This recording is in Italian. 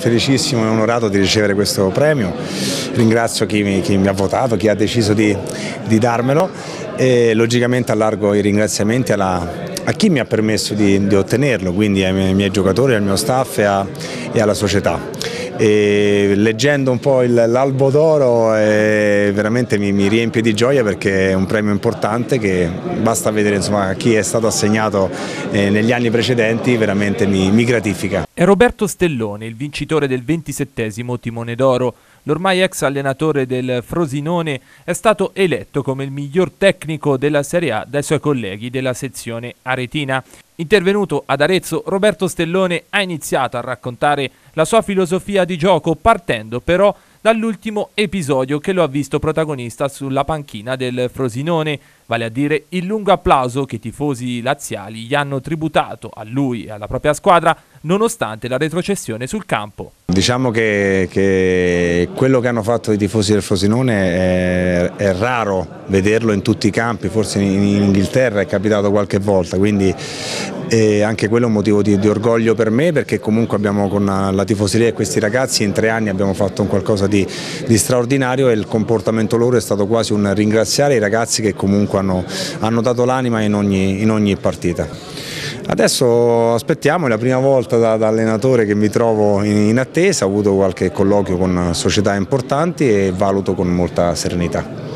Felicissimo e onorato di ricevere questo premio, ringrazio chi mi ha votato, chi ha deciso di darmelo e logicamente allargo i ringraziamenti a chi mi ha permesso di ottenerlo, quindi ai miei giocatori, al mio staff e alla società. E leggendo un po' l'albo d'oro veramente mi riempie di gioia, perché è un premio importante che basta vedere, insomma, a chi è stato assegnato negli anni precedenti, veramente mi gratifica. È Roberto Stellone, il vincitore del 27° Timone d'Oro. L'ormai ex allenatore del Frosinone è stato eletto come il miglior tecnico della Serie A dai suoi colleghi della sezione aretina. Intervenuto ad Arezzo, Roberto Stellone ha iniziato a raccontare la sua filosofia di gioco, partendo però dall'ultimo episodio che lo ha visto protagonista sulla panchina del Frosinone, vale a dire il lungo applauso che i tifosi laziali gli hanno tributato a lui e alla propria squadra nonostante la retrocessione sul campo. Diciamo che quello che hanno fatto i tifosi del Frosinone è raro vederlo in tutti i campi, forse in Inghilterra è capitato qualche volta, quindi anche quello è un motivo di orgoglio per me, perché comunque abbiamo con la tifoseria e questi ragazzi in 3 anni abbiamo fatto un qualcosa di straordinario, e il comportamento loro è stato quasi un ringraziare i ragazzi che comunque hanno dato l'anima in ogni partita. Adesso aspettiamo, è la prima volta da allenatore che mi trovo in attesa, ho avuto qualche colloquio con società importanti e valuto con molta serenità.